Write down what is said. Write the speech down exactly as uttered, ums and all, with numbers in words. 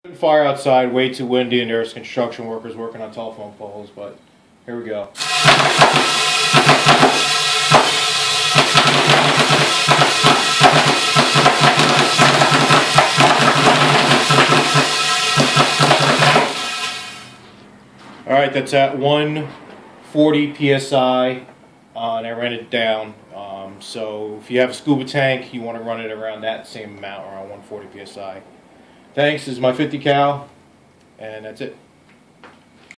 Fire outside, way too windy, and there's construction workers working on telephone poles, but here we go. Alright, that's at one forty P S I, uh, and I ran it down. Um, so if you have a scuba tank, you want to run it around that same amount, around one forty P S I. Thanks, this is my fifty cal, and that's it.